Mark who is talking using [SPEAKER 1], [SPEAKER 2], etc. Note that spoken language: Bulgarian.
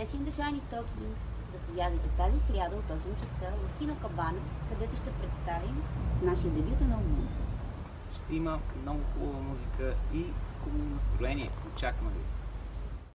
[SPEAKER 1] DESY&TheShinyStockings. Заповядайте тази сряда от 8 часа в кино Кабана, където ще представим нашия дебютен албум.
[SPEAKER 2] Ще има много хубава музика и хубаво настроение. Очакваме ви!